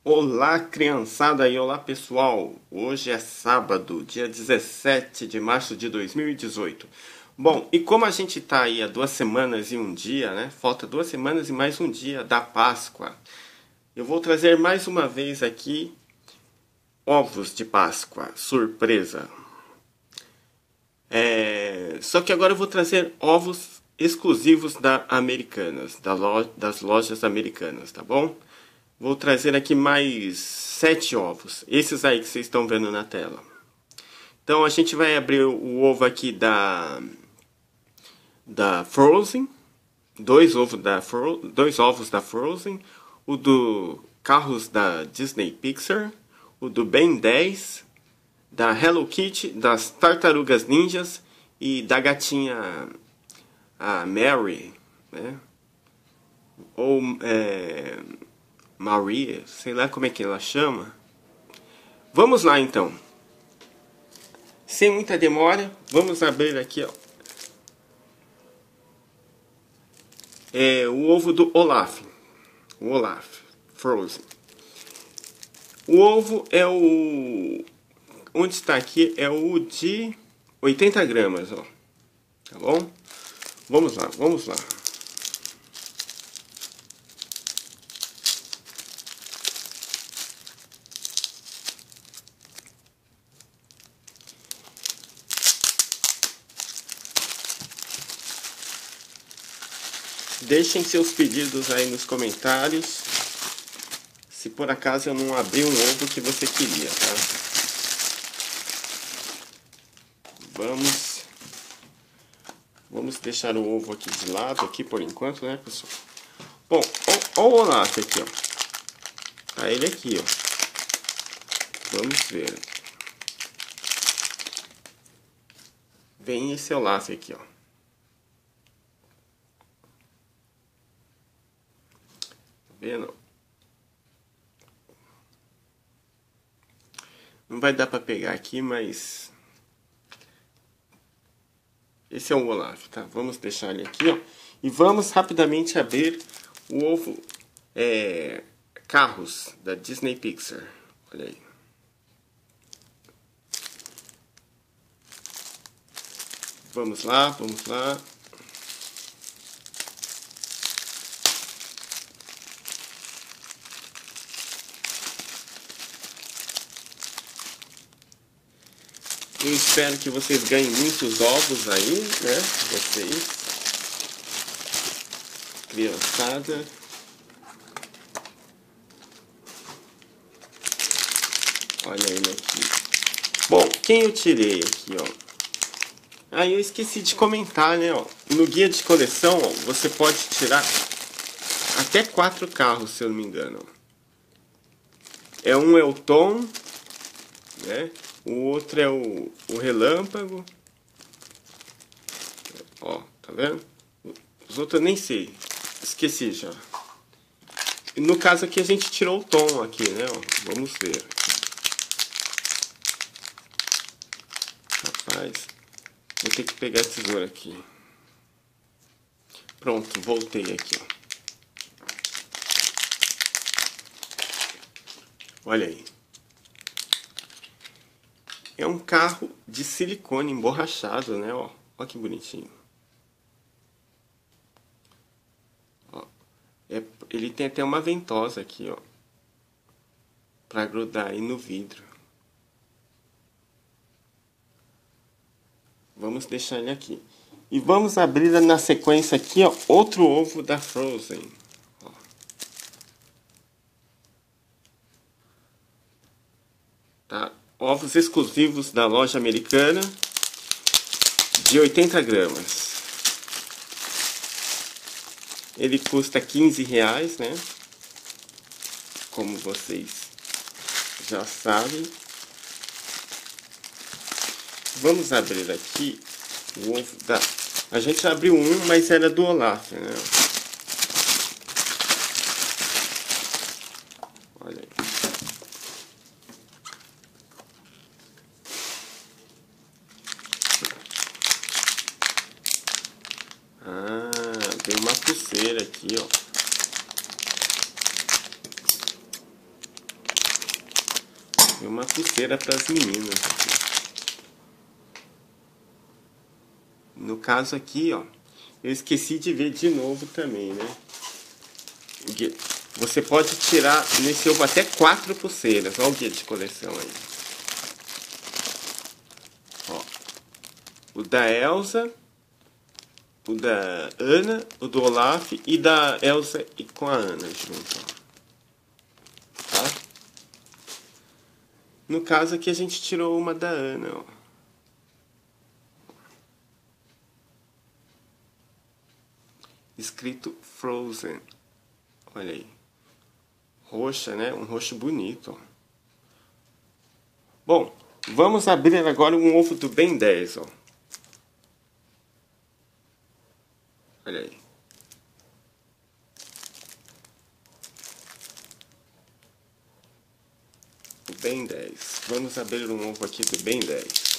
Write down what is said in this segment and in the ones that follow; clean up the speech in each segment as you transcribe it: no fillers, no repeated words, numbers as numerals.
Olá, criançada e olá, pessoal. Hoje é sábado, dia 17 de março de 2018. Bom, e como a gente está aí há 2 semanas e um dia, né? Falta 2 semanas e mais um dia da Páscoa. Eu vou trazer mais uma vez aqui ovos de Páscoa, surpresa. Só que agora eu vou trazer ovos exclusivos da Americanas, das lojas Americanas, tá bom? Vou trazer aqui mais 7 ovos. Esses aí que vocês estão vendo na tela. Então a gente vai abrir o ovo aqui da Frozen. Dois ovos da Frozen. O do carros da Disney Pixar. O do Ben 10. Da Hello Kitty. Das Tartarugas Ninjas. E da gatinha a Mary. Né? Ou Maria, sei lá como é que ela chama. Vamos lá então. Sem muita demora, vamos abrir aqui, ó. O ovo do Olaf. O Olaf Frozen. O ovo é o... Onde está aqui? É o de 80 gramas, ó. Tá bom? Vamos lá, vamos lá. Deixem seus pedidos aí nos comentários. Se por acaso eu não abri um ovo que você queria, tá? Vamos deixar o ovo aqui de lado, aqui por enquanto, né, pessoal? Bom, ó o Olaf aqui, ó. Tá ele aqui, ó. Vamos ver. Vem esse Olaf aqui, ó. Tá vendo? Não vai dar pra pegar aqui, mas... Esse é o Olaf, tá? Vamos deixar ele aqui, ó. E vamos rapidamente abrir o ovo Carros da Disney Pixar. Olha aí. Vamos lá, vamos lá. Eu espero que vocês ganhem muitos ovos aí, né? Vocês, criançada. Olha ele aqui. Bom, quem eu tirei aqui, ó? Ah, eu esqueci de comentar, né, ó. No guia de coleção, ó, você pode tirar até 4 carros, se eu não me engano. Um é o Tom, né? O outro é o Relâmpago. Ó, tá vendo? Os outros eu nem sei. Esqueci já. E no caso aqui a gente tirou o Tom aqui, né? Ó, vamos ver. Rapaz, vou ter que pegar a tesoura aqui. Pronto, voltei aqui, ó. Olha aí. É um carro de silicone emborrachado, né? Ó, ó que bonitinho. Ó, ele tem até uma ventosa aqui, ó, pra grudar aí no vidro. Vamos deixar ele aqui. E vamos abrir na sequência aqui, ó, outro ovo da Frozen. Ó. Tá? Ovos exclusivos da loja americana de 80 gramas. Ele custa R$ 15, né? Como vocês já sabem. Vamos abrir aqui o ovo da... A gente abriu um, mas era do Olaf, né? Olha aí. Tem uma pulseira aqui, ó. E uma pulseira para as meninas. No caso aqui, ó, eu esqueci de ver de novo também, né? Você pode tirar nesse ovo até 4 pulseiras. Olha o guia de coleção aí. Ó, o da Elsa, o da Ana, o do Olaf e da Elsa e com a Ana junto, ó. Tá? No caso aqui a gente tirou uma da Ana, ó. Escrito Frozen. Olha aí. Roxa, né? Um roxo bonito, ó. Bom, vamos abrir agora um ovo do Ben 10, ó. Olha aí. O Ben 10. Vamos abrir um ovo aqui do Ben 10.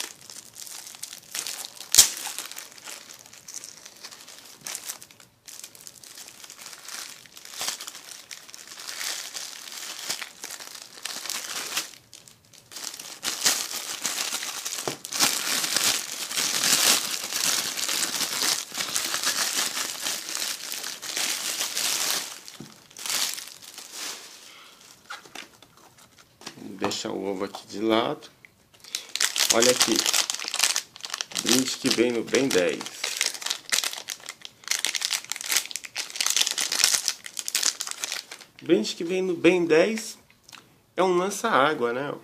Vou deixar o ovo aqui de lado. Olha aqui. Brinde que vem no Ben 10. O brinde que vem no Ben 10 é um lança-água, né?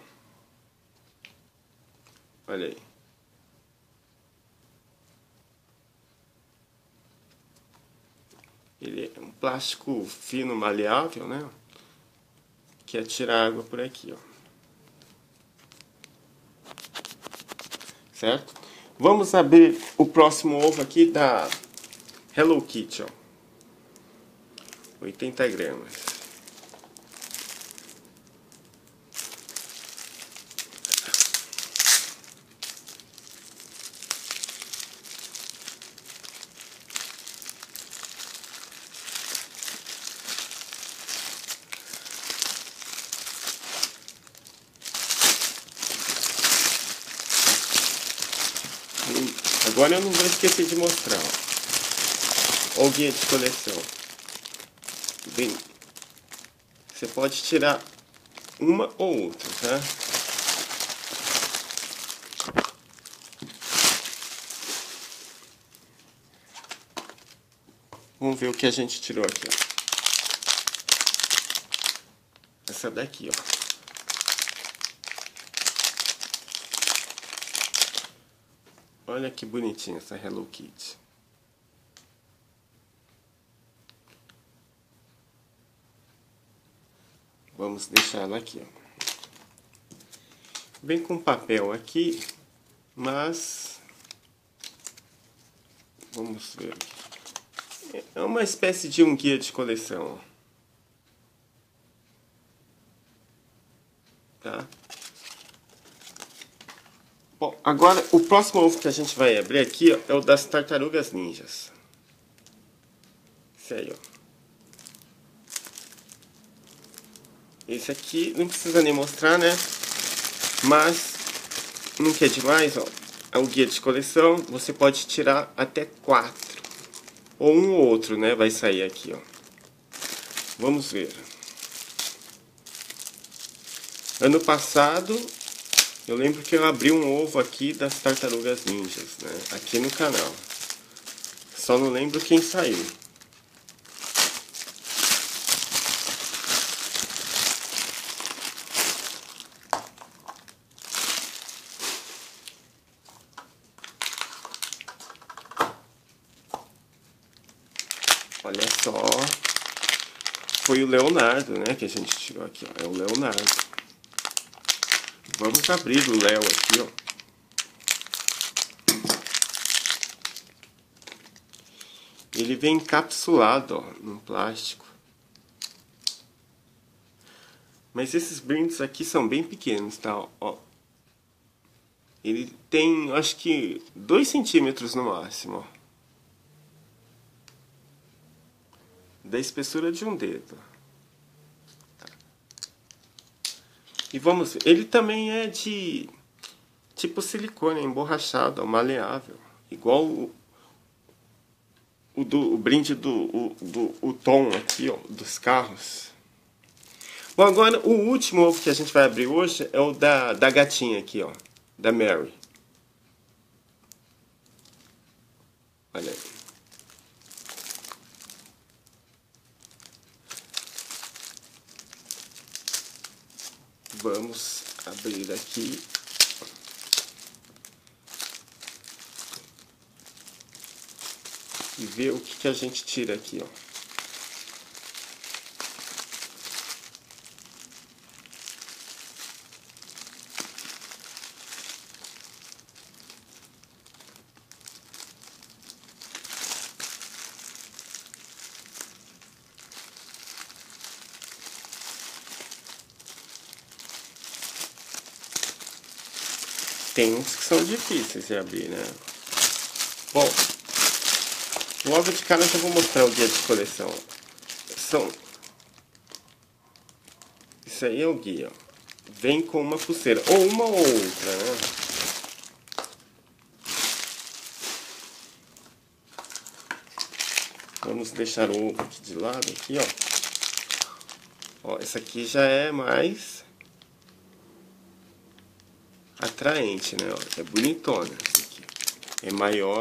Olha aí. Ele é um plástico fino, maleável, né? Que atira água por aqui, ó. Certo? Vamos abrir o próximo ovo aqui da Hello Kitty, ó. 80 gramas. Agora eu não vou esquecer de mostrar, ó. O guia de coleção. Bem, você pode tirar uma ou outra, tá? Vamos ver o que a gente tirou aqui, ó. Essa daqui, ó. Olha que bonitinha essa Hello Kitty. Vamos deixar ela aqui, ó. Vem com papel aqui, mas vamos ver aqui. É uma espécie de um guia de coleção, ó. Tá? Bom, agora o próximo ovo que a gente vai abrir aqui, ó, é o das Tartarugas Ninjas. Esse aí, ó. Esse aqui não precisa nem mostrar, né? Mas não quer demais, ó. É o guia de coleção. Você pode tirar até 4. Ou um ou outro, né? Vai sair aqui, ó. Vamos ver. Ano passado, eu lembro que eu abri um ovo aqui das Tartarugas Ninjas, né? Aqui no canal. Só não lembro quem saiu. Olha só. Foi o Leonardo, né? Que a gente tirou aqui, ó. É o Leonardo. Vamos abrir o Léo aqui, ó. Ele vem encapsulado, ó, num plástico. Mas esses brindes aqui são bem pequenos, tá? Ó. Ele tem, acho que, 2 centímetros no máximo, ó. Da espessura de um dedo. Tá. E vamos ver. Ele também é de tipo silicone, emborrachado, maleável. Igual o brinde do Tom aqui, ó, dos carros. Bom, agora o último ovo que a gente vai abrir hoje é o da gatinha aqui, ó. Da Mary. Olha aí. Vamos abrir aqui. E ver o que a gente tira aqui, ó. Tem uns que são difíceis de abrir, né? Bom, logo de cara eu já vou mostrar o guia de coleção. Isso aí é o guia, ó. Vem com uma pulseira, ou uma ou outra, né? Vamos deixar o ovo aqui de lado, aqui, ó. Ó, essa aqui já é mais atraente, né? Ó, é bonitona. Essa aqui é maior.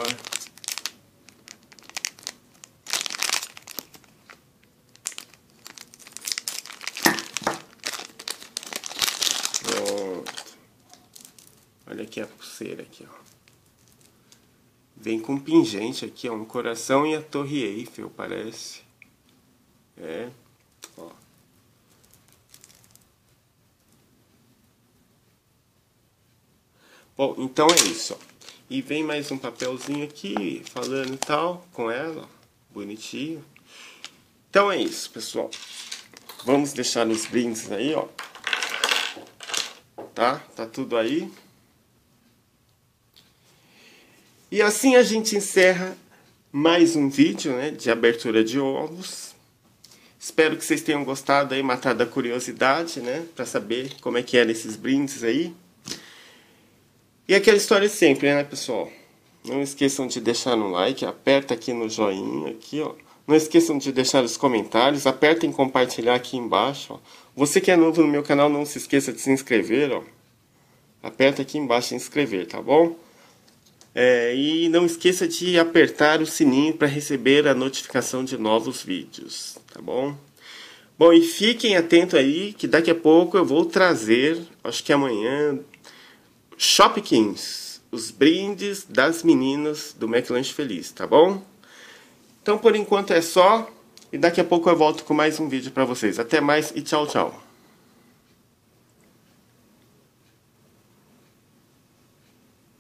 Olha aqui a pulseira aqui, ó. Vem com pingente aqui, ó, um coração e a Torre Eiffel, parece. É, ó. Bom, então é isso, ó. E vem mais um papelzinho aqui, falando e tal, com ela, ó, bonitinho. Então é isso, pessoal. Vamos deixar os brindes aí, ó. Tá? Tá tudo aí. E assim a gente encerra mais um vídeo, né, de abertura de ovos. Espero que vocês tenham gostado aí, matado a curiosidade, né, para saber como é que eram esses brindes aí. E aquela história sempre, né, pessoal? Não esqueçam de deixar no like, aperta aqui no joinha, aqui, ó. Não esqueçam de deixar os comentários, apertem compartilhar aqui embaixo, ó. Você que é novo no meu canal, não se esqueça de se inscrever, ó. Aperta aqui embaixo em inscrever, tá bom? E não esqueça de apertar o sininho para receber a notificação de novos vídeos, tá bom? Bom, e fiquem atentos aí, que daqui a pouco eu vou trazer, acho que amanhã, Shopkins, os brindes das meninas do McLanche Feliz, tá bom? Então, por enquanto é só, e daqui a pouco eu volto com mais um vídeo para vocês. Até mais e tchau, tchau!